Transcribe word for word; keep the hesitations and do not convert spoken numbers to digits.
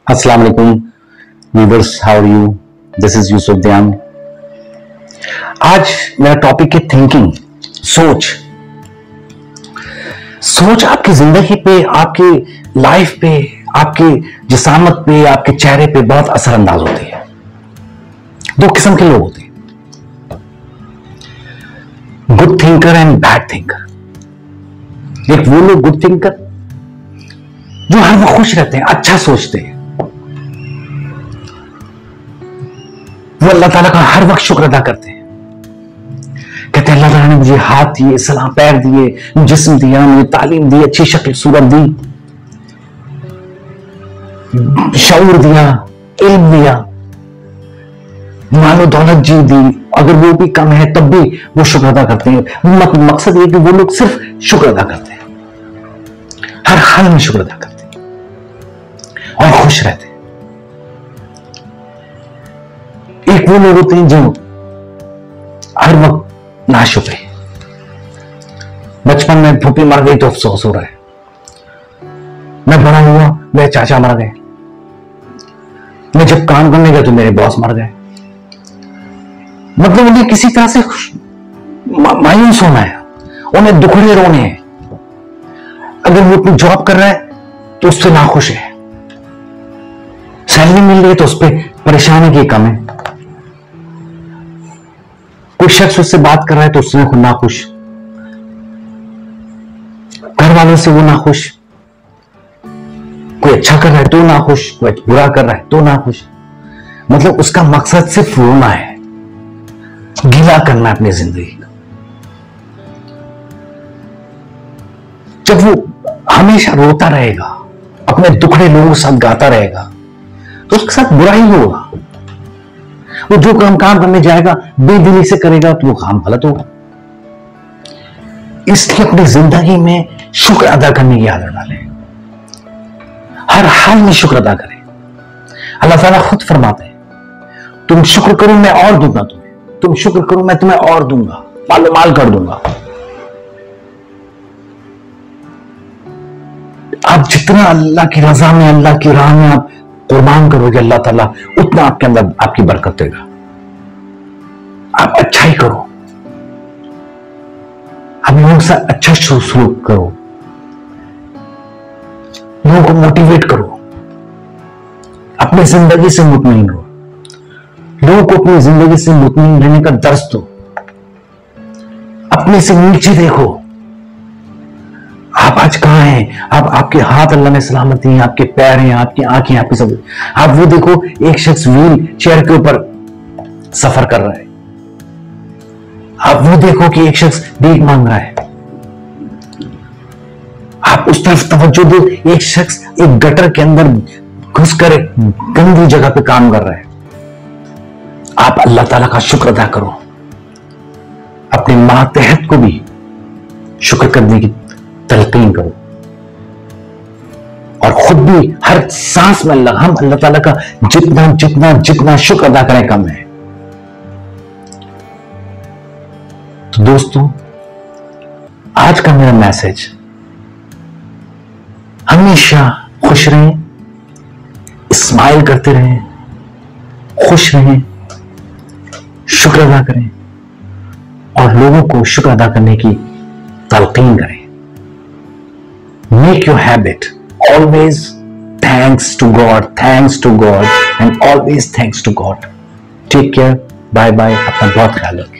अस्सलाम वालेकुम viewers, how are you? This is Yusuf Dayan. आज मेरा टॉपिक है थिंकिंग, सोच। सोच आपकी जिंदगी पे, आपकी लाइफ पे, आपकी जिसामत पे, आपके चेहरे पे बहुत असरअंदाज होती है। दो किस्म के लोग होते हैं, good thinker and bad thinker. एक वो लोग गुड थिंकर जो हर वक्त खुश रहते हैं, अच्छा सोचते हैं, वो अल्लाह ताला का हर वक्त शुक्र अदा करते हैं। कहते हैं अल्लाह ताला ने मुझे हाथ दिए, सलाम पैर दिए, जिस्म दिया, मुझे तालीम दी, अच्छी शक्ल सूरत दी, शऊर दिया, इल्म दिया, मालो दौलत जी दी। अगर वो भी कम है तब भी वो शुक्र अदा करते हैं। मकसद ये कि वो लोग सिर्फ शुक्र अदा करते हैं, हर हाल में शुक्र अदा करते हैं और खुश रहते हैं। एक वो लोग होते हैं जो हर वक्त नाशुक्र है। बचपन में फूफी मर गई तो अफसोस हो रहा है, मैं बड़ा हुआ मेरे चाचा मर गए, मैं जब काम करने गया तो मेरे बॉस मर गए। मतलब उन्हें किसी तरह से मायूस होना है, उन्हें दुखड़े रोने हैं। अगर वो अपनी जॉब कर रहा है तो उससे नाखुश है, सैलरी मिल रही है तो उस पर परेशानी की कम है, कोई शख्स उससे बात कर रहा है तो उससे खुद नाखुश, घर वालों से वो नाखुश, कोई अच्छा कर रहा है तो नाखुश, कोई बुरा कर रहा है तो नाखुश। मतलब उसका मकसद सिर्फ रोना है, गीला करना है अपनी जिंदगी का। जब वो हमेशा रोता रहेगा, अपने दुखड़े लोगों के साथ गाता रहेगा, तो उसके साथ बुरा ही होगा। वो जो काम काम करने जाएगा बेदिली से करेगा तो वो काम गलत होगा। इसलिए अपनी जिंदगी में शुक्र अदा करने की आदत डालें, हर हाल में शुक्र अदा करें। अल्लाह ताला खुद फरमाते हैं, तुम शुक्र करो मैं और दूंगा तुम्हें, तुम शुक्र करो मैं तुम्हें और दूंगा, मालो माल कर दूंगा। आप जितना अल्लाह की रजा में, अल्लाह की राह में आप कुर्बान करोगे, अल्लाह ताला उतना आपके अंदर आपकी बरकत देगा। आप अच्छा ही करो, आप लोगों से अच्छा सलूक करो, लोगों को मोटिवेट करो, अपनी जिंदगी से मुतमईन रहो, लोगों को अपनी जिंदगी से मुतमईन रहने का दर्स दो, अपने से नीचे देखो। आप आज कहां हैं? आप आपके हाथ अल्लाह ने सलामत दिए, आपके पैर हैं, आपकी आंखें, आपकी सब। आप वो देखो, एक शख्स व्हील चेयर के ऊपर सफर कर रहा है, आप वो देखो कि एक शख्स भीख मांग रहा है, आप उस तरफ तवज्जो दो, एक शख्स एक गटर के अंदर घुसकर गंदी जगह पे काम कर रहा है। आप अल्लाह ताला का शुक्र अदा करो, अपने मातहत को भी शुक्र करने की तलकीन करो, और खुद भी हर सांस में अल्लाह हम अल्लाह ताला का जितना जितना जितना शुक्र अदा करें कम है। तो दोस्तों, आज का मेरा मैसेज, हमेशा खुश रहें, स्माइल करते रहें, खुश रहें, शुक्र अदा करें और लोगों को शुक्र अदा करने की तलकीन करें। Make your habit always thanks to God, thanks to God and always thanks to God. Take care, bye bye, अपना बहुत ख्याल रखें।